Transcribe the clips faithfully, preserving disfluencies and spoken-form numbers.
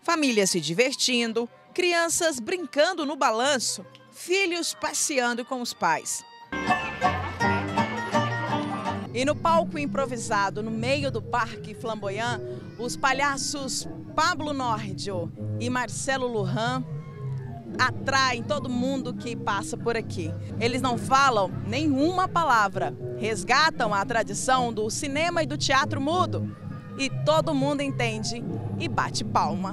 Famílias se divertindo, crianças brincando no balanço, filhos passeando com os pais. E no palco improvisado, no meio do Parque Flamboyant, os palhaços Pablo Nórdio e Marcelo Lujan atraem todo mundo que passa por aqui. Eles não falam nenhuma palavra, resgatam a tradição do cinema e do teatro mudo. E todo mundo entende e bate palma.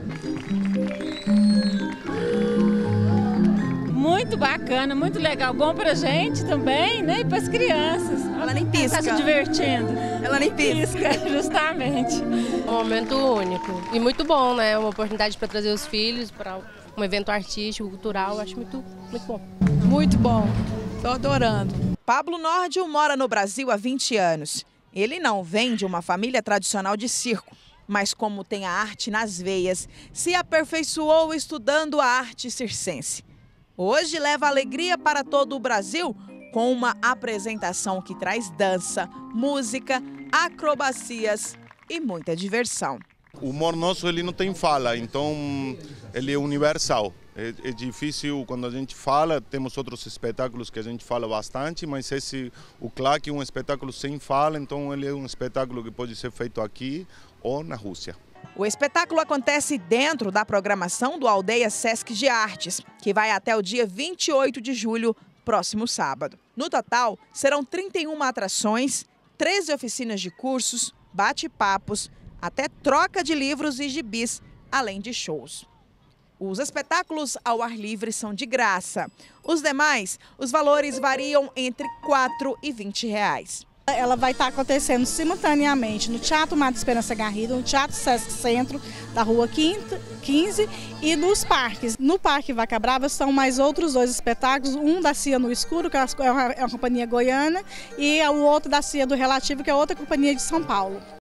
Muito bacana, muito legal, bom pra gente também, né? E pras crianças. Ela nem pisca. Tá se divertindo. Ela nem pisca. pisca, justamente. É um momento único e muito bom, né? Uma oportunidade para trazer os filhos para um evento artístico, cultural, acho muito, muito bom. Muito bom, tô adorando. Pablo Nórdio mora no Brasil há vinte anos. Ele não vem de uma família tradicional de circo, mas como tem a arte nas veias, se aperfeiçoou estudando a arte circense. Hoje leva alegria para todo o Brasil com uma apresentação que traz dança, música, acrobacias e muita diversão. O humor nosso ele não tem fala, então ele é universal. É, é difícil quando a gente fala, temos outros espetáculos que a gente fala bastante, mas esse, o claque é um espetáculo sem fala, então ele é um espetáculo que pode ser feito aqui ou na Rússia. O espetáculo acontece dentro da programação do Aldeia Sesc de Artes, que vai até o dia vinte e oito de julho, próximo sábado. No total, serão trinta e uma atrações, treze oficinas de cursos, bate-papos, até troca de livros e gibis, além de shows. Os espetáculos ao ar livre são de graça. Os demais, os valores variam entre quatro e vinte reais. Ela vai estar acontecendo simultaneamente no Teatro Madre Esperança Garrido, no Teatro Sesc Centro, da Rua quinze, e nos parques. No Parque Vaca Brava são mais outros dois espetáculos, um da Cia no Escuro, que é uma, é uma companhia goiana, e o outro da Cia do Relativo, que é outra companhia de São Paulo.